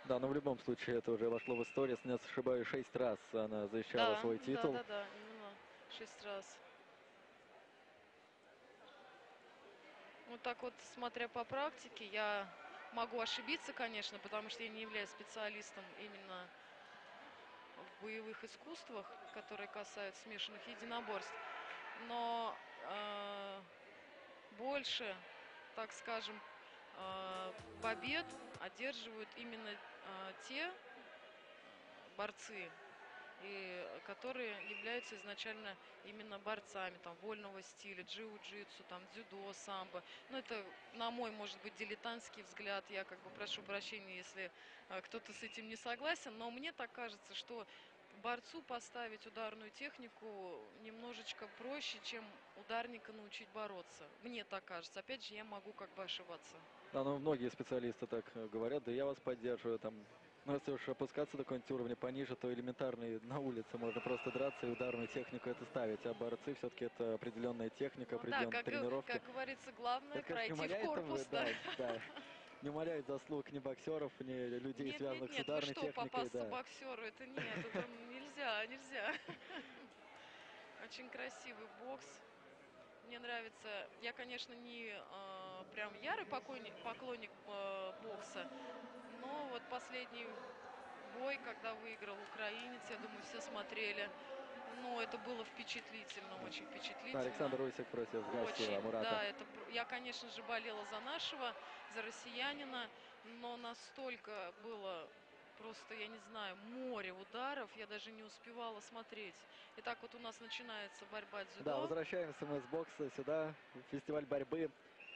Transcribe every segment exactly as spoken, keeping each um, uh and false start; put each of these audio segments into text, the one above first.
Да, но в любом случае это уже вошло в историю. Если не ошибаюсь, шесть раз она защищала Да, свой да, титул. да, да, именно шесть раз. Вот так вот, смотря по практике, я могу ошибиться, конечно, потому что я не являюсь специалистом именно в боевых искусствах, которые касаются смешанных единоборств. Но э, больше, так скажем, э, побед одерживают именно э, те борцы, и которые являются изначально именно борцами там вольного стиля, джиу-джитсу, там дзюдо, самбо. Ну, это, на мой, может быть, дилетантский взгляд. Я как бы прошу прощения, если э, кто-то с этим не согласен, но мне так кажется, что борцу поставить ударную технику немножечко проще, чем ударника научить бороться. Мне так кажется. Опять же, я могу как бы ошибаться. Да, ну многие специалисты так э, говорят, да я вас поддерживаю. Там, ну, если уж опускаться до какого-нибудь уровня пониже, то элементарный на улице можно просто драться и ударную технику это ставить. А борцы все-таки это определенная техника, Ну да, определенные как, г- тренировки. как говорится, главное Это, конечно, не пройти в умаляет, там, корпус, да. да, да, не умаляет заслуг ни боксеров, ни людей, Нет, нет, связанных с нет, вы ударной что, техникой, попасться да. боксеру, это нет, это нельзя, нельзя. Очень красивый бокс. Мне нравится, я, конечно, не э, прям ярый покойник, поклонник э, бокса, но вот последний бой, когда выиграл украинец, я думаю, все смотрели. Ну, это было впечатлительно, очень Да, впечатлительно. Александр Усик против Гасиева Очень, Мурата. да, это я, конечно же, болела за нашего, за россиянина, но настолько было просто, я не знаю, море ударов, я даже не успевала смотреть. Итак, вот у нас начинается борьба Да, дзюдо. возвращаемся мы с бокса сюда, фестиваль борьбы.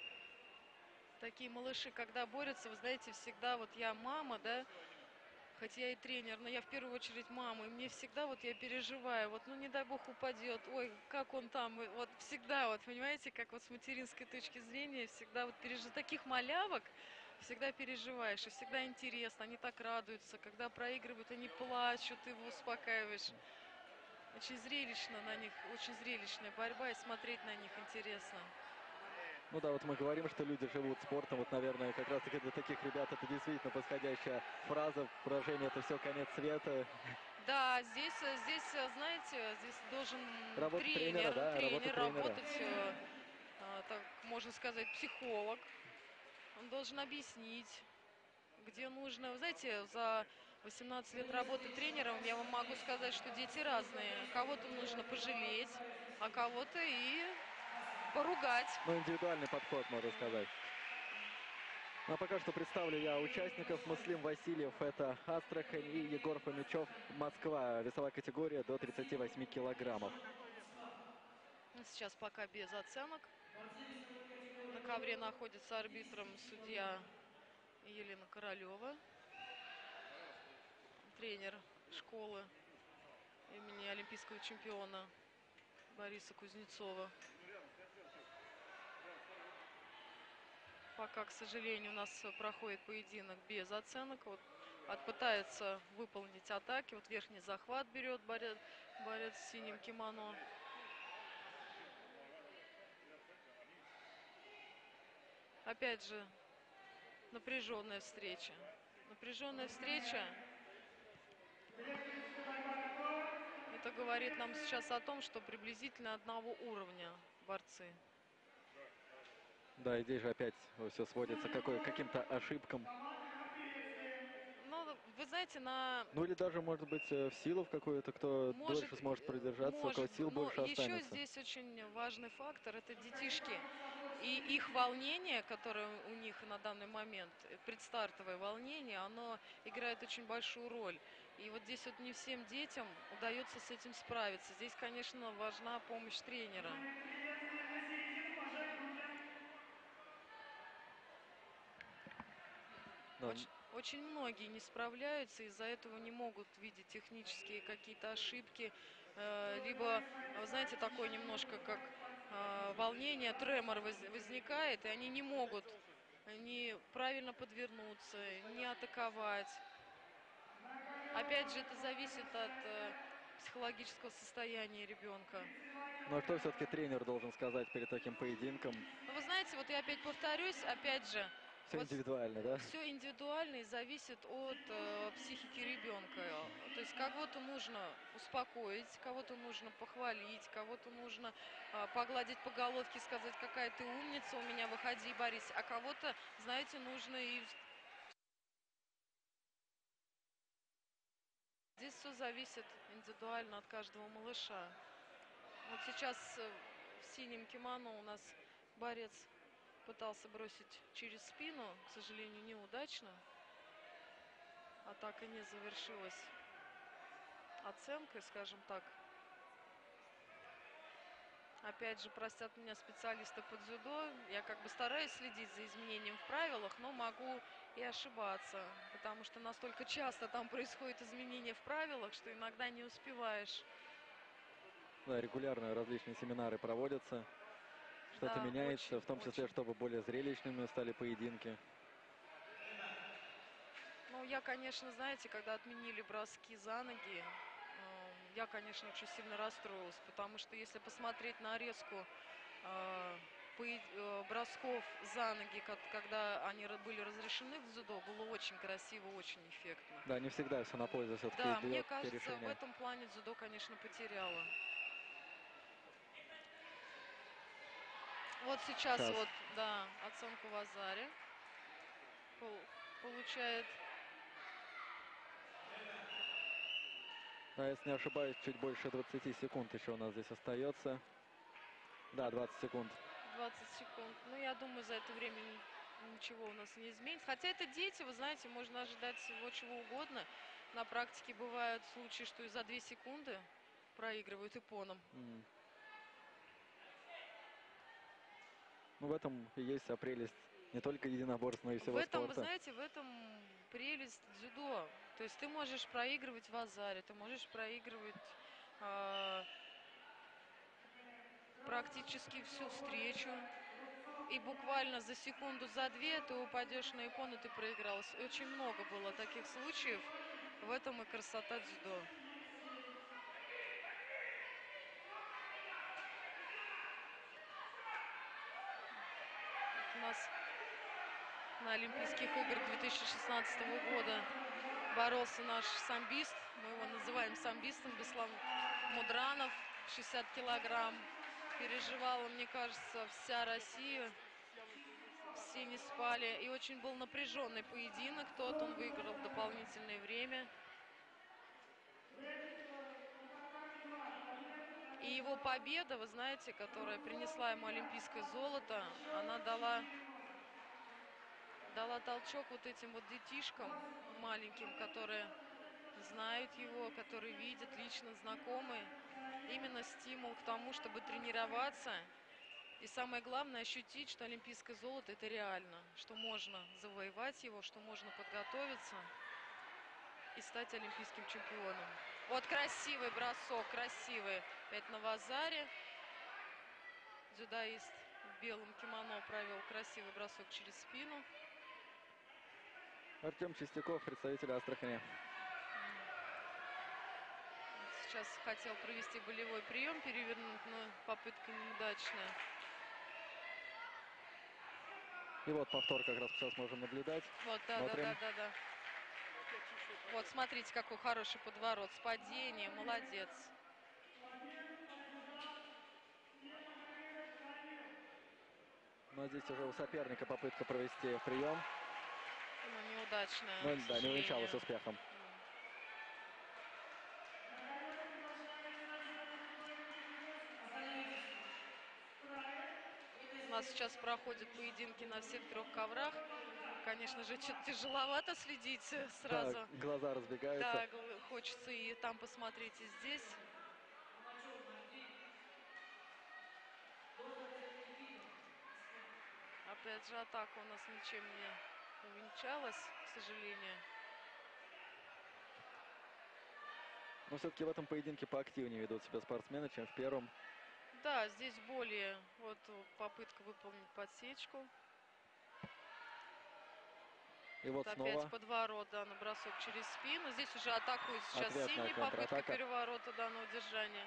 Такие малыши, когда борются, вы знаете, всегда вот я мама, да, хоть я и тренер, но я в первую очередь мама, и мне всегда вот я переживаю, вот, ну не дай бог упадет, ой, как он там, и вот всегда вот, понимаете, как вот с материнской точки зрения, всегда вот пережи таких малявок, всегда переживаешь, и всегда интересно, они так радуются, когда проигрывают, они плачут, ты его успокаиваешь. Очень зрелищно на них, очень зрелищная борьба, и смотреть на них интересно. Ну да, вот мы говорим, что люди живут спортом. Вот, наверное, как раз таки для таких ребят это действительно подходящая фраза. Поражение — это все конец света. Да, здесь, э, здесь, э, знаете, здесь должен Работа тренера, тренер, да, работа тренер тренера. работать, э, э, так можно сказать, психолог. Он должен объяснить, где нужно. Вы знаете, за восемнадцать лет работы тренером я вам могу сказать, что дети разные. Кого-то нужно пожалеть, а кого-то и поругать. Ну, индивидуальный подход, можно сказать. Ну, а пока что представлю я участников. Муслим Васильев — это Астрахань, и Егор Фомичев — Москва. Весовая категория до тридцати восьми килограммов. Сейчас пока без оценок. На ковре находится арбитром судья Елена Королева, тренер школы имени олимпийского чемпиона Бориса Кузнецова. Пока, к сожалению, у нас проходит поединок без оценок. Вот пытается выполнить атаки. Вот верхний захват берет борец, борец с синим кимоно. Опять же, напряженная встреча. Напряженная встреча. Это говорит нам сейчас о том, что приблизительно одного уровня борцы. Да, и здесь же опять все сводится к какой- каким-то ошибкам. Ну, вы знаете, на Ну или даже, может быть, э, в силу в какую-то, кто Может, дольше сможет э, продержаться, у кого может, сил но больше еще останется. здесь очень важный фактор — это детишки. И их волнение, которое у них на данный момент, э, предстартовое волнение, оно играет очень большую роль. И вот здесь вот не всем детям удается с этим справиться. Здесь, конечно, важна помощь тренера. Да. Очень, очень многие не справляются, из-за этого не могут видеть технические какие-то ошибки, э, либо, вы знаете, такое немножко как э, волнение, тремор воз- возникает, и они не могут ни правильно подвернуться, не атаковать. Опять же, это зависит от э, психологического состояния ребенка. Ну а что все-таки тренер должен сказать перед таким поединком? Но вы знаете, вот я опять повторюсь, опять же, Все Вот индивидуально, да? все индивидуально и зависит от э, психики ребенка. То есть кого-то нужно успокоить, кого-то нужно похвалить, кого-то нужно э, погладить по головке, сказать, какая ты умница, у меня выходи и борись. А кого-то, знаете, нужно и... Здесь все зависит индивидуально от каждого малыша. Вот сейчас э, в синем кимоно у нас борец пытался бросить через спину, к сожалению, неудачно. Атака не завершилась оценкой, скажем так. Опять же, простят меня специалисты по дзюдо. Я как бы стараюсь следить за изменением в правилах, но могу и ошибаться. Потому что настолько часто там происходят изменения в правилах, что иногда не успеваешь. Да, регулярно различные семинары проводятся. Что-то Да, меняется, очень, в том числе, очень. чтобы более зрелищными стали поединки. Ну, я, конечно, знаете, когда отменили броски за ноги, э, я, конечно, очень сильно расстроилась, потому что если посмотреть нарезку э, поед- э, бросков за ноги, как- когда они ра- были разрешены в дзюдо, было очень красиво, очень эффектно. Да, не всегда все на пользу все-таки Да, мне идет те кажется, в решения. этом плане дзюдо, конечно, потеряло. Вот сейчас, Сейчас. вот, да, оценку в Азаре пол- получает. А если не ошибаюсь, чуть больше двадцати секунд еще у нас здесь остается. Да, двадцать секунд. двадцать секунд. Ну, я думаю, за это время ничего у нас не изменится. Хотя это дети, вы знаете, можно ожидать всего чего угодно. На практике бывают случаи, что и за две секунды проигрывают японам. Mm. Ну, в этом и есть вся прелесть не только единоборств, но и всего В этом, вы спорта. знаете, в этом прелесть дзюдо. То есть ты можешь проигрывать в азаре, ты можешь проигрывать э, практически всю встречу. И буквально за секунду, за две ты упадешь на япона, ты проиграл. Очень много было таких случаев. В этом и красота дзюдо. У нас на Олимпийских играх две тысячи шестнадцатого года боролся наш самбист. Мы его называем самбистом, Беслан Мудранов, шестьдесят килограмм. Переживала, мне кажется, вся Россия. Все не спали. И очень был напряженный поединок. Тот он выиграл дополнительное время. И его победа, вы знаете, которая принесла ему олимпийское золото, она дала, дала толчок вот этим вот детишкам маленьким, которые знают его, которые видят, лично знакомые. Именно стимул к тому, чтобы тренироваться. И самое главное, ощутить, что олимпийское золото – это реально, что можно завоевать его, что можно подготовиться и стать олимпийским чемпионом. Вот красивый бросок, красивый. Опять на вазаре. Дзюдоист в белом кимоно провел красивый бросок через спину. Артем Чистяков, представитель Астрахани. Сейчас хотел провести болевой прием, перевернуть, но попытка неудачная. И вот повтор как раз сейчас можем наблюдать. Вот, да, Смотрим. да, да, да, да. Вот, смотрите, какой хороший подворот с падением. Молодец. Но здесь уже у соперника попытка провести прием. Ну, неудачная, Но к да, не сожалению. увенчалась успехом. У нас сейчас проходят поединки на всех трех коврах. Конечно же, что-то тяжеловато следить сразу. Да, глаза разбегаются. Да, хочется и там посмотреть, и здесь. Опять же, атака у нас ничем не увенчалась, к сожалению. Но все-таки в этом поединке поактивнее ведут себя спортсмены, чем в первом. Да, здесь более вот попытка выполнить подсечку. И вот Опять снова подворот, да, на бросок через спину. Здесь уже атакует сейчас ответная синий, попытка контратака. переворота, да, на удержание.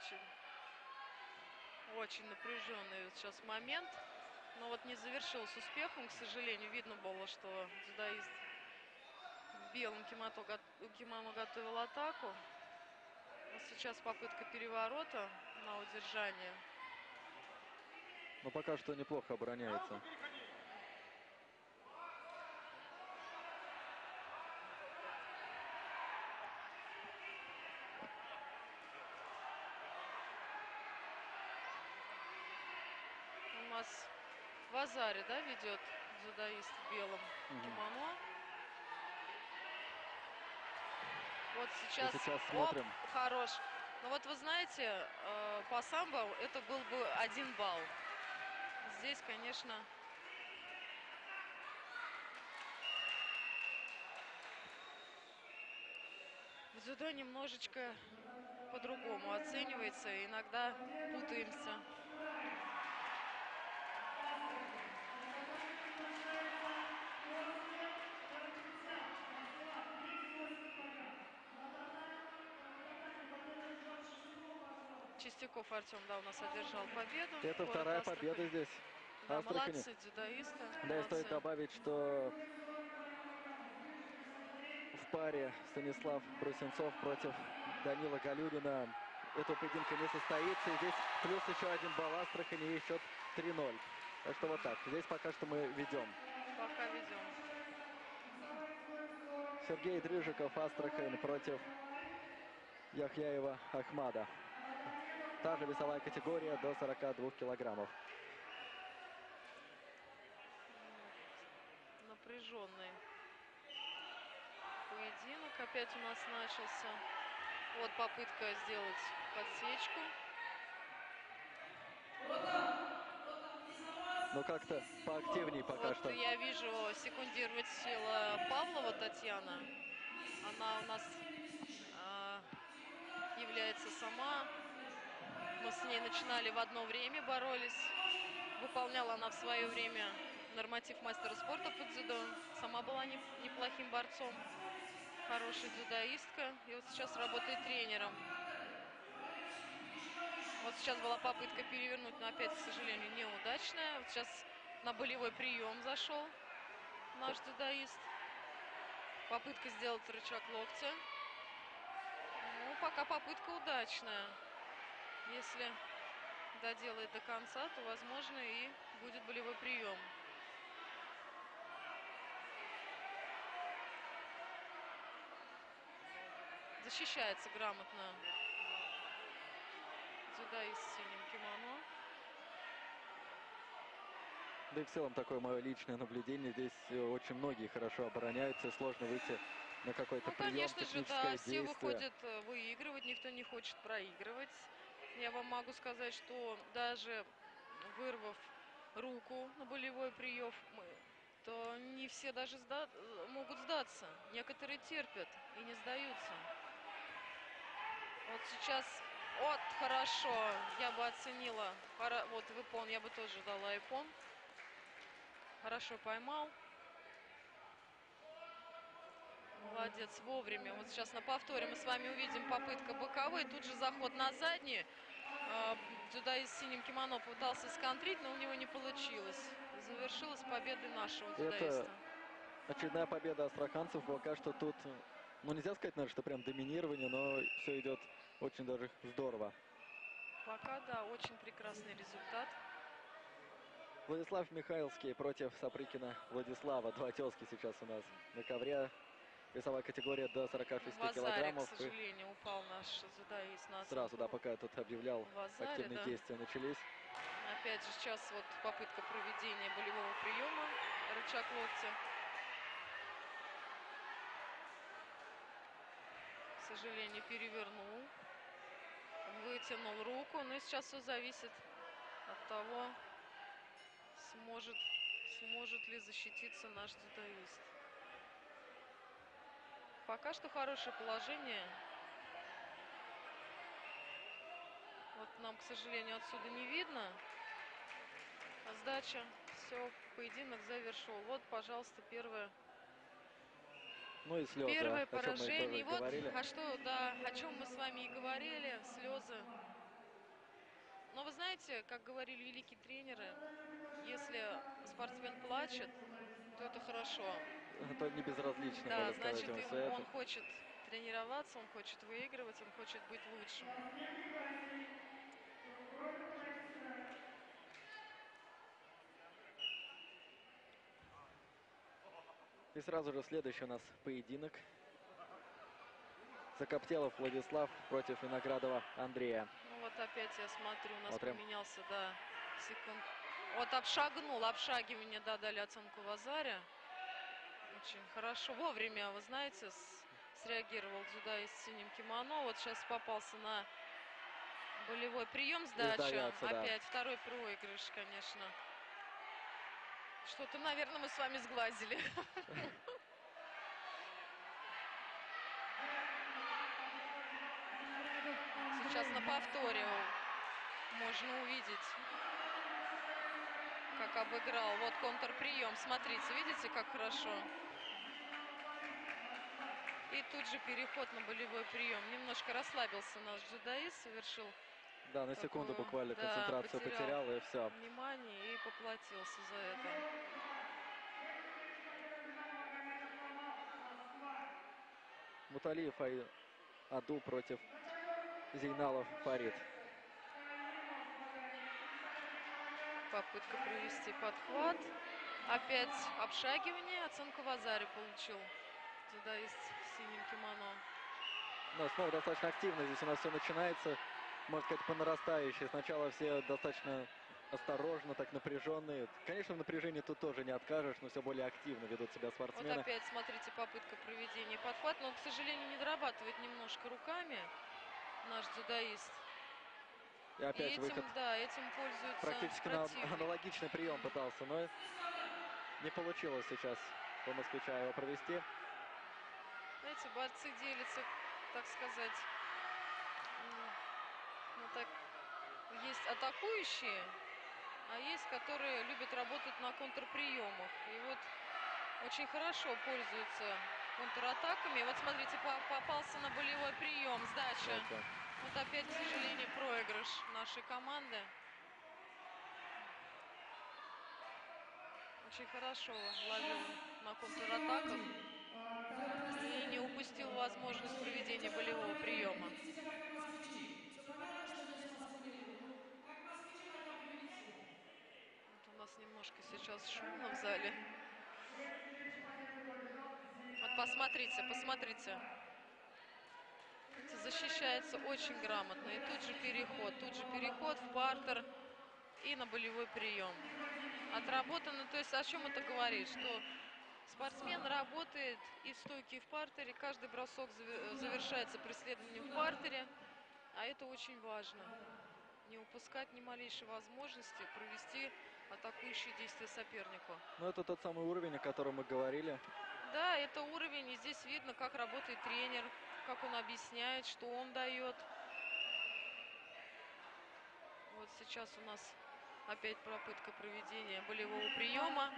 очень, очень напряженный вот сейчас момент. Но вот не завершил с успехом, к сожалению. Видно было, что дзюдоист в белом кимото, кимоно готовил атаку. Но сейчас попытка переворота на удержание. Но пока что неплохо обороняется. У нас Вазари, да, ведет дзюдоист в белом Угу. кимоно. Вот сейчас, сейчас оп, смотрим. хорош. Но вот вы знаете, э, по самбо это был бы один балл. Здесь, конечно, в дзюдо немножечко по-другому оценивается. Иногда путаемся. Чистяков Артем, да, у нас одержал победу. Это Город вторая Астрахань. победа здесь. Да, Астрахани. молодцы дзюдоисты. Да, Молодцы. и стоит добавить, что в паре Станислав Брусенцов против Данила Галюнина этого поединка не состоится. И здесь плюс еще один балл Астрахани и счет три ноль. Так что вот так. Здесь пока что мы ведем. Пока ведем. Сергей Дрыжиков, Астрахань против Яхьяева Ахмада. Та же весовая категория до сорока двух килограммов. Напряженный поединок опять у нас начался. Вот попытка сделать подсечку. Ну как-то поактивней пока вот что. Я вижу, секундировать сила Павлова Татьяна. Она у нас э, является сама. Мы с ней начинали в одно время, боролись. Выполняла она в свое время норматив мастера спорта по дзюдо. Сама была не, неплохим борцом. Хорошая дзюдоистка. И вот сейчас работает тренером. Вот сейчас была попытка перевернуть, но опять, к сожалению, неудачная. Вот сейчас на болевой прием зашел наш дзюдоист. Попытка сделать рычаг локтя. Ну, пока попытка удачная. Если доделает до конца, то, возможно, и будет болевой прием. Защищается грамотно дзюдоист в синем кимоно. Да и в целом такое мое личное наблюдение. Здесь очень многие хорошо обороняются. Сложно выйти на какой-то Ну, прием, конечно же, техническое да, все действие. выходят выигрывать, никто не хочет проигрывать. Я вам могу сказать, что даже вырвав руку на болевой прием, то не все даже сда могут сдаться. Некоторые терпят и не сдаются. Вот сейчас, вот, хорошо, я бы оценила, вот выпон, я бы тоже дала ипон. Хорошо поймал. Молодец, вовремя. Вот сейчас на повторе мы с вами увидим попытка боковой. Тут же заход на задний. Дзюдоист с синим кимоно пытался сконтрить, но у него не получилось. Завершилась победой нашего дзюдоиста. Это очередная победа астраханцев. Пока что тут, ну нельзя сказать, наверное, что прям доминирование, но все идет очень даже здорово. Пока, да, очень прекрасный результат. Владислав Михайловский против Сапрыкина Владислава. Два тезки сейчас у нас на ковре. Весовая категория до сорока шести Вазари, килограммов. к сожалению, упал наш дзюдоист на Сразу, да, пока я тут объявлял, Вазари, активные да. действия начались. Опять же, сейчас вот попытка проведения болевого приема. Рычаг локтя. К сожалению, перевернул. Вытянул руку. Ну и сейчас все зависит от того, сможет, сможет ли защититься наш дзюдоист. Пока что хорошее положение. Вот нам, к сожалению, отсюда не видно. Сдача. Все, поединок завершил. Вот, пожалуйста, первое. Ну и слезы, Первое о чем мы поражение. тоже И вот, говорили. а что, да, о чем мы с вами и говорили. Слезы Но вы знаете, как говорили великие тренеры, если спортсмен плачет, то это хорошо. То не безразлично, Да, можно сказать значит, ему им, все это. он хочет тренироваться, он хочет выигрывать, он хочет быть лучшим. И сразу же следующий у нас поединок. Закоптелов Владислав против Виноградова Андрея. Ну вот опять я смотрю, у нас Смотрим. поменялся, да, секунд. Вот обшагнул, обшагивание, да, дали оценку Вазаре. Очень хорошо. Вовремя, вы знаете, с, среагировал дзюдоист с синим кимоно. Вот сейчас попался на болевой прием, сдача. Сдается, да. Опять второй проигрыш, конечно. Что-то, наверное, мы с вами сглазили. Сейчас на повторе можно увидеть, как обыграл. Вот контрприем. Смотрите, видите, как хорошо. И тут же переход на болевой прием. Немножко расслабился наш дзюдоист, совершил. Да, на секунду такую, буквально да, концентрацию потерял, и все. Внимание и поплатился за это. Муталиев Аду против Зейналов Фарид. Попытка провести подхват. Опять обшагивание. Оценку Вазаре получил дзюдоист в синем кимоно. Но снова достаточно активно здесь у нас все начинается. Можно сказать, по нарастающей. Сначала все достаточно осторожно, так напряженные. Конечно, в напряжении тут тоже не откажешь, но все более активно ведут себя спортсмены. Вот опять, смотрите, попытка проведения подхвата. Но, к сожалению, не дорабатывает немножко руками наш дзюдоист. И опять И этим, выход. да, этим пользуется Практически на противник. аналогичный прием пытался, но не получилось сейчас у москвича его провести. Знаете, борцы делятся, так сказать, ну, так, есть атакующие, а есть, которые любят работать на контрприемах. И вот очень хорошо пользуются контратаками. Вот смотрите, попался на болевой прием, сдача. Это... Вот опять, к сожалению, проигрыш нашей команды. Очень хорошо ловил на контратаках и не упустил возможность проведения болевого приема. Вот у нас немножко сейчас шумно в зале. Вот посмотрите, посмотрите. Защищается очень грамотно. И тут же переход. Тут же переход в партер и на болевой прием. Отработано. То есть о чем это говорит? Что спортсмен работает и в стойке, и в партере. Каждый бросок завершается преследованием в партере. А это очень важно. Не упускать ни малейшей возможности провести атакующие действия сопернику. Ну, это тот самый уровень, о котором мы говорили. Да, это уровень. И здесь видно, как работает тренер, как он объясняет, что он дает. Вот сейчас у нас опять попытка проведения болевого приема.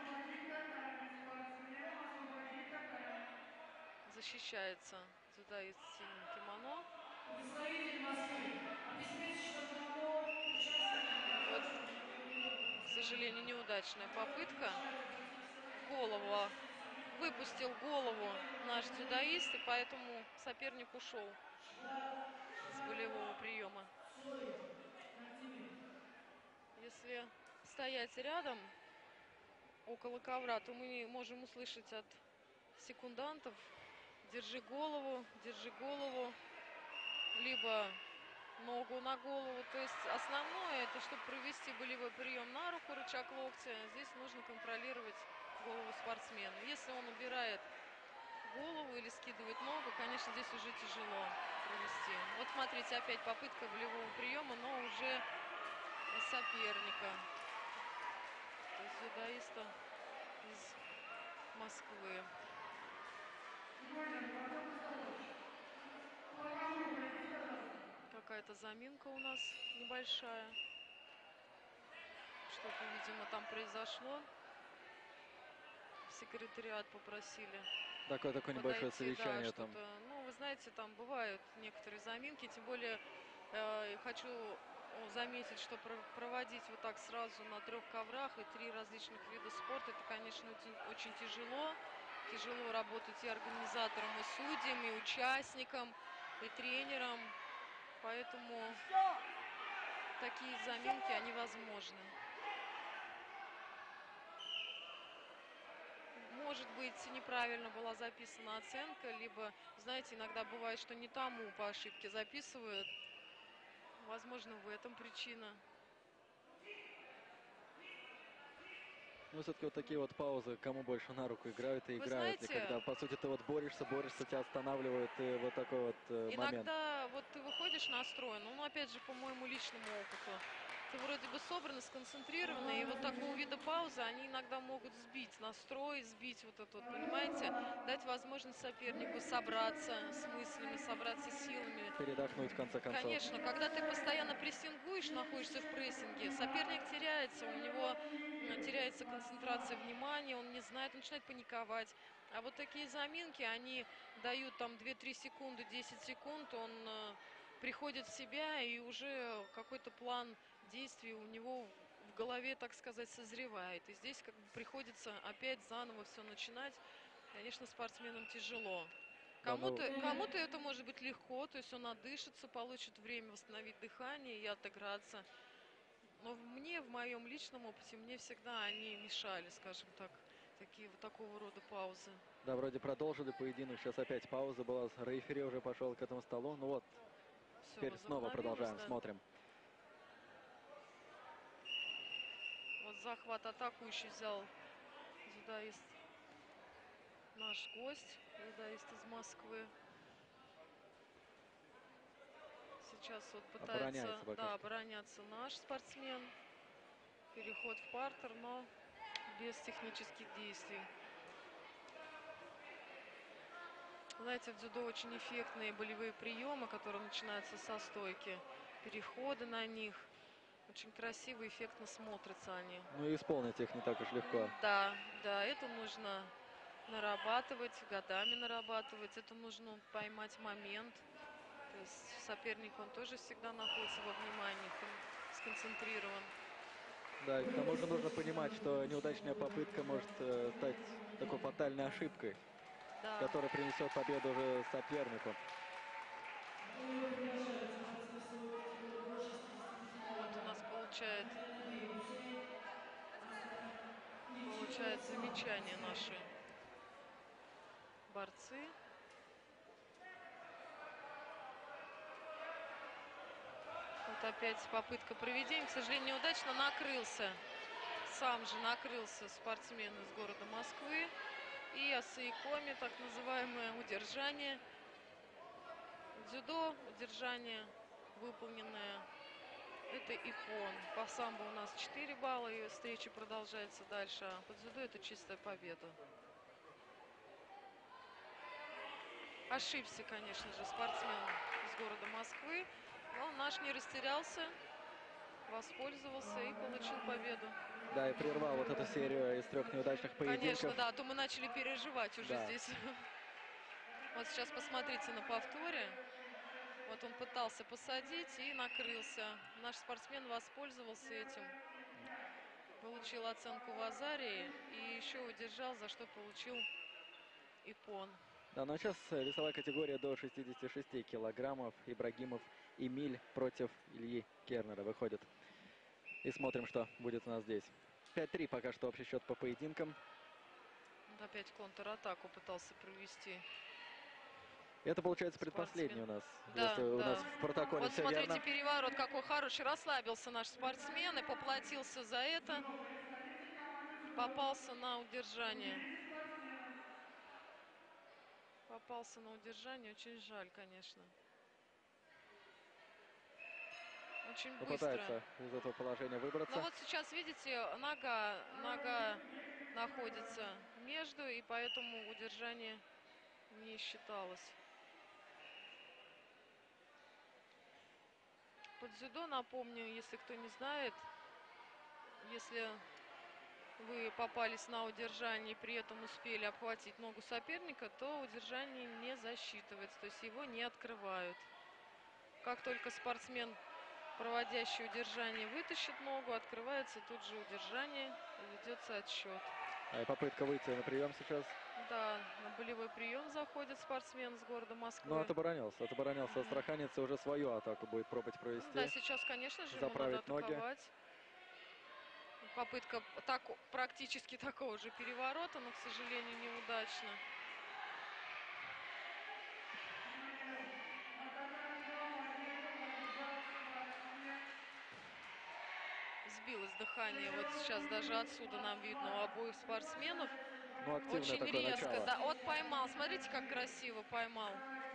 Защищается дзюдоист в синем кимоно. Вот, к сожалению, неудачная попытка. Голову. Выпустил голову наш дзюдоист, и поэтому соперник ушел с болевого приема. Если стоять рядом, около ковра, то мы можем услышать от секундантов: держи голову, держи голову, либо ногу на голову. То есть основное, это чтобы провести болевой прием на руку, рычаг локтя, здесь нужно контролировать голову спортсмена. Если он убирает голову или скидывает ногу, конечно, здесь уже тяжело провести. Вот смотрите, опять попытка болевого приема, но уже соперника. То есть дзюдоиста из Москвы. Какая-то заминка у нас небольшая. Что-то, видимо, там произошло. Секретариат попросили. Такое такое небольшое подойти, совещание да, там. Ну, вы знаете, там бывают некоторые заминки. Тем более, э, хочу заметить, что проводить вот так сразу на трех коврах и три различных вида спорта, это, конечно, очень, очень тяжело. Тяжело работать и организаторам, и судьям, и участникам, и тренерам. Поэтому такие заминки, они возможны. Может быть, неправильно была записана оценка, либо, знаете, иногда бывает, что не тому по ошибке записывают. Возможно, в этом причина. Ну, все-таки вот такие вот паузы, кому больше на руку играют и Вы играют ли, знаете, когда, по сути, ты вот борешься, борешься, тебя останавливают, и вот такой вот э, момент. иногда вот ты выходишь настроен, ну, опять же, по моему личному опыту, ты вроде бы собран, сконцентрирован, и вот такого вида паузы, они иногда могут сбить настрой, сбить вот это вот, понимаете, дать возможность сопернику собраться с мыслями, собраться силами. Передохнуть, в конце концов. Конечно, когда ты постоянно прессингуешь, находишься в прессинге, соперник теряется, у него теряется концентрация внимания, он не знает, он начинает паниковать. А вот такие заминки, они дают там две-три секунды, десять секунд, он э, приходит в себя, и уже какой-то план действий у него в голове, так сказать, созревает. И здесь как бы приходится опять заново все начинать. Конечно, спортсменам тяжело. Да, ну... Кому-то кому-то это может быть легко, то есть он отдышится, получит время восстановить дыхание и отыграться. Но мне, в моем личном опыте, мне всегда они мешали, скажем так, такие вот такого рода паузы. Да, вроде продолжили поединок, сейчас опять пауза была, рефери уже пошел к этому столу. Ну вот, Все теперь снова продолжаем, да. смотрим. Вот захват атакующий взял дзюдоист, наш гость, дзюдоист из Москвы. Сейчас вот пытается да, обороняться наш спортсмен. Переход в партер, но без технических действий. Знаете, в дзюдо очень эффектные болевые приемы, которые начинаются со стойки. Переходы на них. Очень красиво, эффектно смотрятся они. Ну и исполнить их не так уж легко. Да, да, это нужно нарабатывать, годами нарабатывать. Это нужно поймать момент. То есть соперник, он тоже всегда находится во внимании, сконцентрирован. Да, и к тому же нужно понимать, что неудачная попытка может э, стать такой фатальной ошибкой, да. которая принесет победу уже сопернику. Вот у нас получает, получает замечание наши борцы. Вот опять попытка проведения, к сожалению, неудачно, накрылся. Сам же накрылся спортсмен из города Москвы. И асаикоми, так называемое удержание. Дзюдо, удержание выполненное. Это иппон. По самбо у нас четыре балла, и встреча продолжается дальше. А по дзюдо это чистая победа. Ошибся, конечно же, спортсмен из города Москвы. Но наш не растерялся, воспользовался и получил победу. Да, и прервал вот эту серию из трех неудачных поединков. Конечно, да, а то мы начали переживать уже да. здесь. Вот сейчас посмотрите на повторе. Вот он пытался посадить и накрылся. Наш спортсмен воспользовался этим. Получил оценку в Азарии и еще удержал, за что получил иппон. Да, но сейчас весовая категория до шестидесяти шести килограммов. Ибрагимов Эмиль против Ильи Кернера выходит. И смотрим, что будет у нас здесь. пять-три пока что общий счет по поединкам. Вот опять контратаку пытался провести. Это получается предпоследний у нас, да, если да. у нас в протоколе вот все смотрите, верно. Переворот какой хороший. Расслабился наш спортсмен и поплатился за это. Попался на удержание. Попался на удержание. Очень жаль, конечно. Очень быстро. Попытается из этого положения выбраться. Но вот сейчас, видите, нога, нога находится между, и поэтому удержание не считалось. Под дзюдо, напомню, если кто не знает, если вы попались на удержание и при этом успели обхватить ногу соперника, то удержание не засчитывается, то есть его не открывают. Как только спортсмен проводящее удержание вытащит ногу, открывается тут же удержание, и ведется отсчет. А и попытка выйти на прием сейчас. Да, на болевой прием заходит спортсмен с города Москвы. Ну, отоборонялся, отоборонялся астраханец, и уже свою атаку будет пробовать провести. Ну, да, сейчас, конечно же, ему заправить надо ноги. атаковать. Попытка так, практически такого же переворота, но, к сожалению, неудачно. Сбилось дыхание. Вот сейчас даже отсюда нам видно у обоих спортсменов. Ну, активное Очень такое резко. начало. Да, вот поймал. Смотрите, как красиво поймал.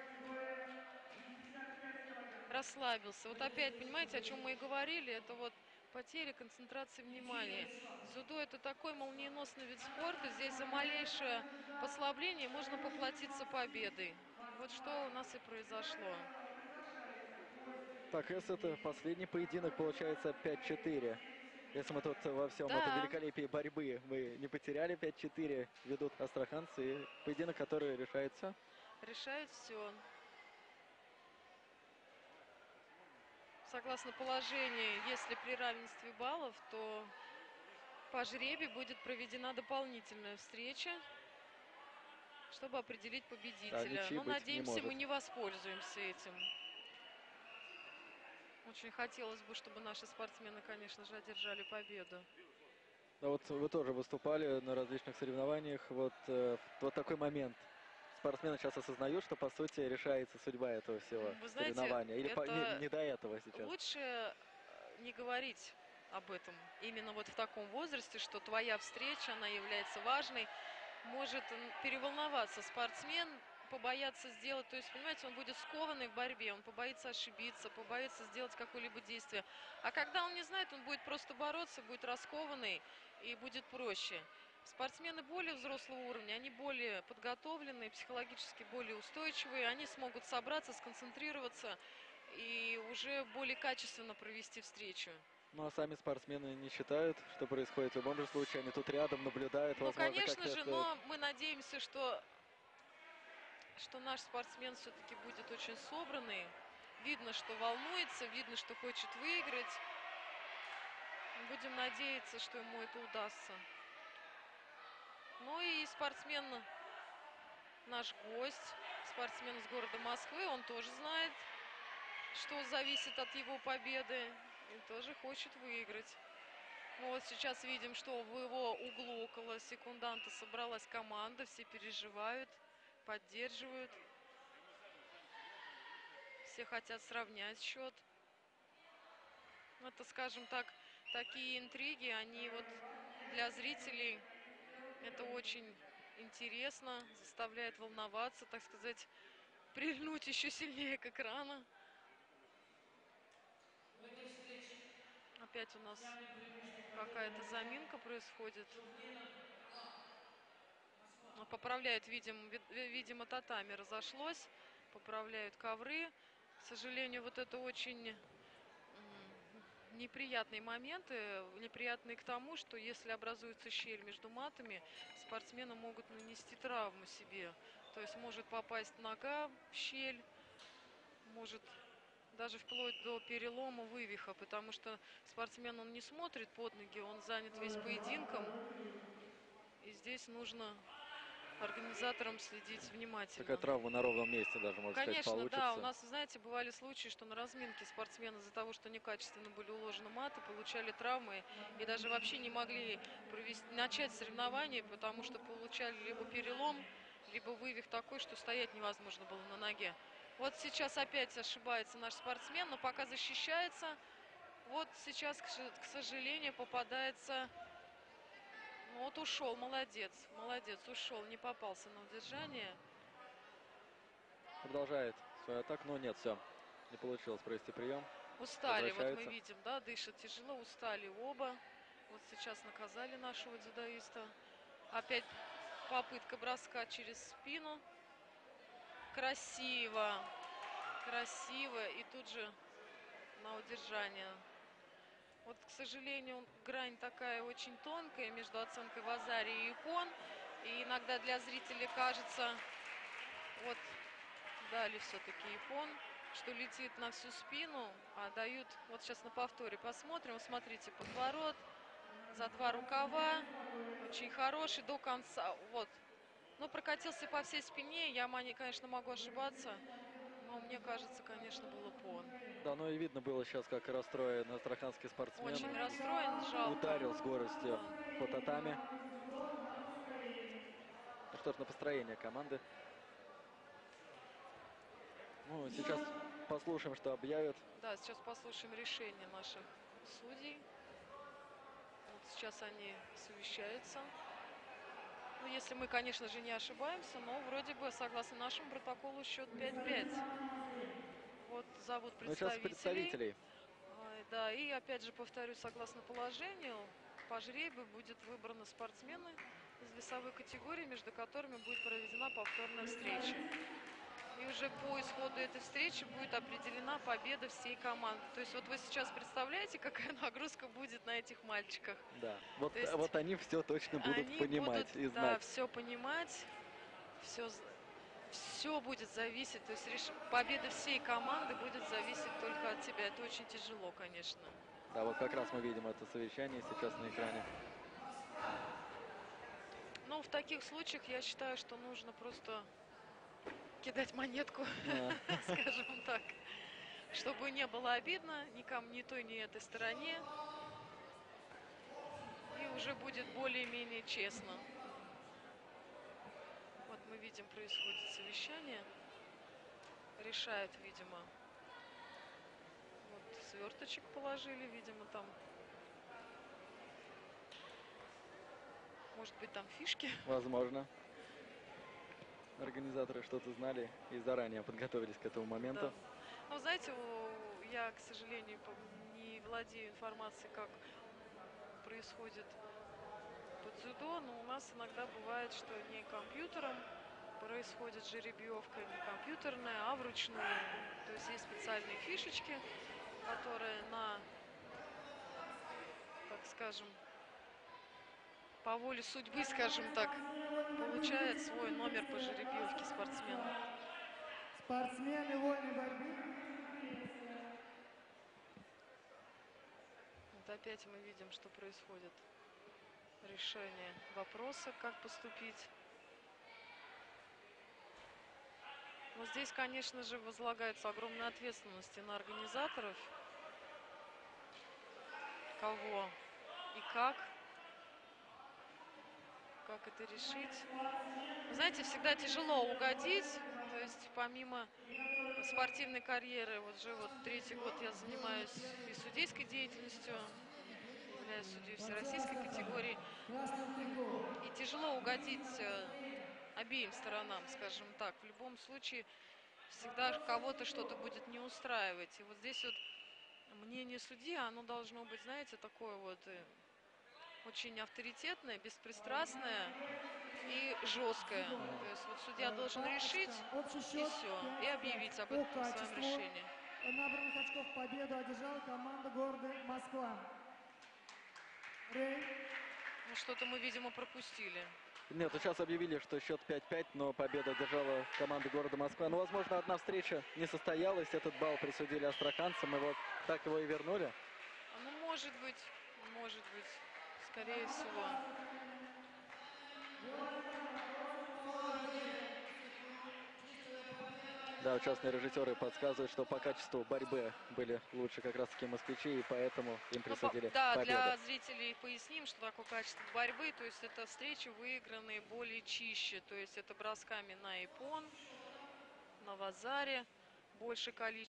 Расслабился. Вот опять, понимаете, о чем мы и говорили, это вот потеря концентрации внимания. Дзюдо — это такой молниеносный вид спорта. Здесь за малейшее послабление можно поплатиться победой. Вот что у нас и произошло. Так, если это последний поединок, получается пять-четыре. Если мы тут во всем Да. этом великолепии борьбы мы не потеряли, пять-четыре ведут астраханцы. И поединок, который решает все. Решает все. Согласно положению, если при равенстве баллов, то по жребию будет проведена дополнительная встреча, чтобы определить победителя. Да, ничьи Но быть надеемся, не может. мы не воспользуемся этим. Очень хотелось бы, чтобы наши спортсмены, конечно же, одержали победу. Да, вот вы тоже выступали на различных соревнованиях. Вот, э, вот такой момент. Спортсмены сейчас осознают, что по сути решается судьба этого всего Вы знаете, соревнования. Или по, это не, не до этого сейчас. лучше не говорить об этом именно вот в таком возрасте, что твоя встреча, она является важной. Может переволноваться спортсмен, побояться сделать, то есть, понимаете, он будет скованный в борьбе, он побоится ошибиться, побоится сделать какое-либо действие. А когда он не знает, он будет просто бороться, будет раскованный и будет проще. Спортсмены более взрослого уровня, они более подготовленные, психологически более устойчивые, они смогут собраться, сконцентрироваться и уже более качественно провести встречу. Ну а сами спортсмены не считают, что происходит в любом же случае. Они тут рядом наблюдают, Ну, возможно, как конечно же, это... но мы надеемся, что, что наш спортсмен все-таки будет очень собранный. Видно, что волнуется, видно, что хочет выиграть. Будем надеяться, что ему это удастся. Ну и спортсмен, наш гость, спортсмен из города Москвы, он тоже знает, что зависит от его победы, и тоже хочет выиграть. Ну вот сейчас видим, что в его углу около секунданта собралась команда, все переживают, поддерживают. Все хотят сравнять счет. Это, скажем так, такие интриги, они вот для зрителей, это очень интересно, заставляет волноваться, так сказать, прильнуть еще сильнее к экрану. Опять у нас какая-то заминка происходит. Поправляют, видим, видимо, татами разошлось. Поправляют ковры. К сожалению, вот это очень неприятные моменты. Неприятные к тому, что если образуется щель между матами, спортсмены могут нанести травму себе. То есть может попасть нога в щель, может даже вплоть до перелома, вывиха, потому что спортсмен, он не смотрит под ноги, он занят весь поединком. И здесь нужно организаторам следить внимательно. Такая травма на ровном месте даже, можно Конечно, сказать, получится. да, у нас, знаете, бывали случаи, что на разминке спортсмены из-за того, что некачественно были уложены маты, получали травмы и даже вообще не могли провести, начать соревнования, потому что получали либо перелом, либо вывих такой, что стоять невозможно было на ноге. Вот сейчас опять ошибается наш спортсмен, но пока защищается. Вот сейчас, к сожалению, попадается... Ну вот ушел, молодец, молодец, ушел, не попался на удержание. Продолжает свою атаку, но нет, все, не получилось провести прием. Устали, вот мы видим, да, дышат тяжело, устали оба. Вот сейчас наказали нашего дзюдоиста. Опять попытка броска через спину. Красиво, красиво, и тут же на удержание. Вот, к сожалению, грань такая очень тонкая между оценкой Вазари и Иппон. И иногда для зрителей кажется, вот дали все-таки Иппон. что летит на всю спину, а дают, вот сейчас на повторе посмотрим, смотрите, подворот, за два рукава, очень хороший до конца, вот. Ну, прокатился по всей спине, я, конечно, могу ошибаться, но мне кажется, конечно, был упон. Да, ну и видно было сейчас, как расстроен астраханский спортсмен. Очень расстроен, жалко. Ударил скоростью да. по татами. Ну что ж, на построение команды. Ну, сейчас послушаем, что объявят. Да, сейчас послушаем решение наших судей. Вот сейчас они совещаются. Ну, если мы, конечно же, не ошибаемся, но вроде бы, согласно нашему протоколу, счет пять-пять. Вот зовут представителей. Ну, сейчас представителей. Да, и опять же повторю, согласно положению, по жребию будет выбраны спортсмены из весовой категории, между которыми будет проведена повторная встреча. И уже по исходу этой встречи будет определена победа всей команды. То есть вот вы сейчас представляете, какая нагрузка будет на этих мальчиках? Да, вот, есть вот они все точно будут они понимать будут, и да, знать. все понимать, все, все будет зависеть. То есть реш... победа всей команды будет зависеть только от тебя. Это очень тяжело, конечно. Да, вот как раз мы видим это совещание сейчас на экране. Ну, в таких случаях я считаю, что нужно просто кидать монетку, скажем так, чтобы не было обидно никому, ни той, ни этой стороне. И уже будет более-менее честно. Вот мы видим, происходит совещание. Решают, видимо, вот сверточек положили, видимо, там. Может быть, там фишки? Возможно. Организаторы что-то знали и заранее подготовились к этому моменту. Да. Ну, знаете, я, к сожалению, не владею информацией, как происходит по дзюдо, но у нас иногда бывает, что не компьютером происходит жеребьевка, не компьютерная, а вручную. То есть есть специальные фишечки, которые на, так скажем, по воле судьбы, скажем так, получает свой номер по жеребьевке спортсмен. Спортсмены вольной борьбы. Вот опять мы видим, что происходит. Решение вопроса, как поступить. Но здесь, конечно же, возлагается огромная ответственность и на организаторов. Кого и как. Как это решить. Вы знаете, всегда тяжело угодить. То есть помимо спортивной карьеры, вот уже вот третий год я занимаюсь и судейской деятельностью, являюсь судьей всероссийской категории. И тяжело угодить обеим сторонам, скажем так. В любом случае всегда кого-то что-то будет не устраивать. И вот здесь вот мнение судьи, оно должно быть, знаете, такое вот очень авторитетное, беспристрастное и жесткое. То есть вот судья должен решить и все, и объявить об этом в своем решении. Набранных очков победу одержала команда города Москва. Рей. Ну что-то мы, видимо, пропустили. Нет, сейчас объявили, что счет пять-пять, но победу одержала команда города Москва. Ну, возможно, одна встреча не состоялась, этот балл присудили астраханцам, и вот так его и вернули. Ну, может быть, может быть, скорее всего. Да, частные режиссеры подсказывают, что по качеству борьбы были лучше как раз-таки москвичи, и поэтому им присудили ну, по, да, победу. Для зрителей поясним, что такое качество борьбы. То есть это встречи, выигранные более чище. То есть это бросками на иппон, на вазаре, больше количество.